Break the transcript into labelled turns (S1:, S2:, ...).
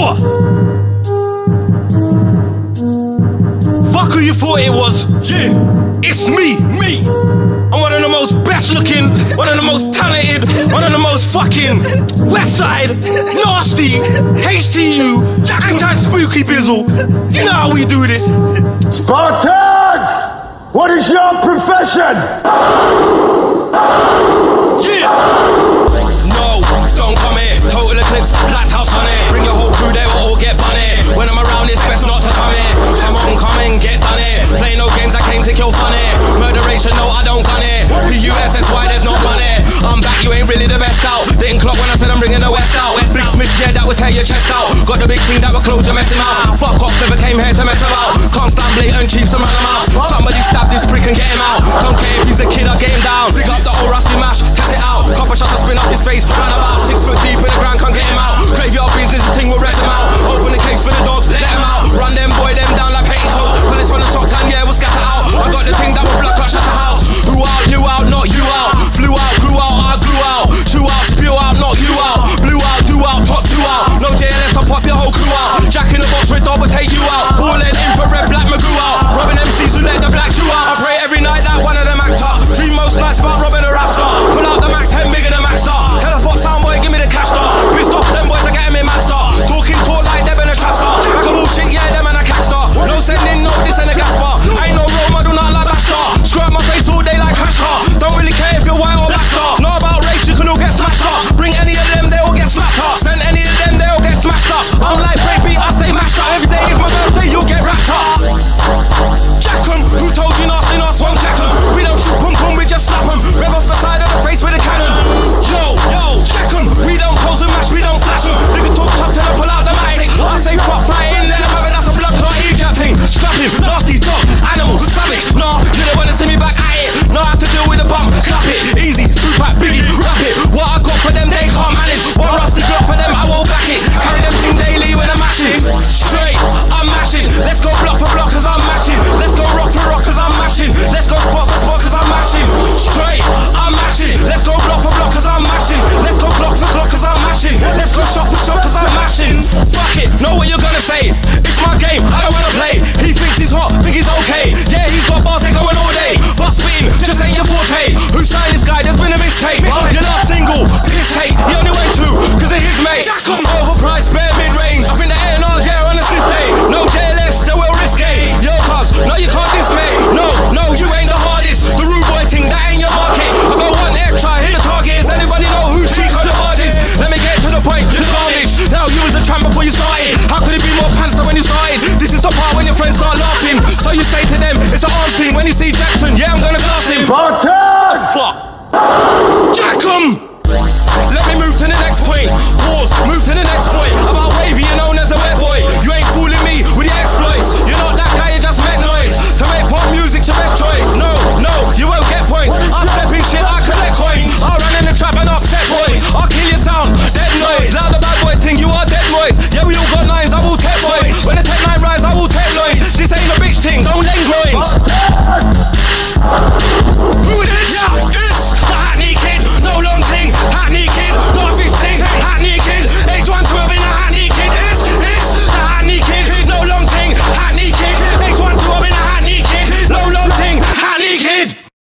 S1: What? Fuck who you thought it was. Yeah, it's me. I'm one of the most best looking, one of the most talented, one of the most fucking Westside, nasty, HTU, anti-spooky bizzle. You know how we do this.
S2: Spartans! What is your profession?
S1: Yeah! No, don't come here. Total eclipse, lighthouse on it. Bring your whole crew, they will all get bunny. When I'm around, it's best not to come here. Come in, get done here. Play no games, I came to kill fun here. Murderation, no, I don't gun here. P-U-S-S-Y, there's no fun here. I'm back, you ain't really the best out. Didn't clock when I said I'm bringing the West out. Big Smith, yeah, that would tear your chest out. Got the big thing that would close your messing out. Fuck off, never came here to mess about. Can't stand blatant chiefs and run them out. Somebody stab this prick and get him out. Don't care if he's a kid, I'll get him down. Big up the old rusty mash, test it out. Copper shot to spin up his face. Ran about 6 foot deep in the ground, can't get him out. Graveyard business, the thing will rest him out. Open the cage for the dogs, let him out. Run them, boy, them down like petticoats. Bullets from the shotgun, yeah, we'll scatter out. I got the thing that will blood crush at the house. Who out, you out, not you out. Flew out, grew out, I grew out. Chew out, spew out, not you out. Blew out, do out, top 2 out. No JLS, I'll pop your whole crew out. Jack in the box, red dog will take you out. Ball in, infrared, black Magoo out. Robbing MCs who let the black chew out. I pray every night that one of them act up. Dream most nights about robbing a rap star. Pull out the Mac 10 bigger than Mac Star. Tell us what sound boy, give me the cash star. Pissed off them boys, I get him in Mac Star. Talking talk like they've been a trap star. Like a bullshit, yeah, them and a catch star. No sending, no this and a gas bar. I ain't no role model, not like Black Star. Screw up my face all day like Crash Car. Don't really care if you're white or black star. Not about race, you can all get smashed up. Bring any of them, they all get slapped up. Send any of them, they all get smashed up. I'm like breakbeat, I stay mashed up. Every day is my birthday, you'll get wrapped up. Jack 'em, who told you nasty, nas won't jack 'em. We don't shoot pum pum, we just slap 'em. Rev off the side of the face with a cannon. Yo, Jack 'em, we don't pose and mash, we don't flash 'em. Niggas talk tough till I pull out the mic. I say fuck fighting, let 'em have it, that's a blood clot Egypt thing. Scrap him, nasty dog, animal, savage. Nah, you don't wanna see me back at it. Know how to deal with a bum, clap it, easy, 2-pack, biggie, rap it. What I got for them, they can't manage. One rusty glove for them, I won't back it. Carry them thing daily when I'm mashing. Straight, I'm mashing. Let's go block for block cause I'm mashing. Let's go rock for rock cause I'm mashing. Let's go spot for spot cause I'm mashing. Straight, I'm mashing. Let's go block for block cause I'm mashing. Let's go clock for clock cause I'm mashing. Let's go shot for shot cause I'm mashing. Fuck it, know what you're gonna say. It's my game, I don't wanna play. He thinks he's hot, think he's okay. Yeah, he's got bars, they going all day. But spitting, just ain't your forte. Who signed this guy? There's been a mistake. Your last single, piss take. He only went true cause of his mate. Overpriced, bare mid-range. I think the A&R's, yeah, on a swift day. No JLS, they will risque. Yo, cuz, no, you can't diss me. No, you ain't the hardest. The rude boy thing, that ain't your market. I got one extra, hit the target. Does anybody know who's cheek on the hardest? Let me get to the point, you're garbage. Now you was a tramp before you started. How could it be more pants than when you started? This is the part when your friends start laughing. So you say to them, it's an arms team. When you see Jack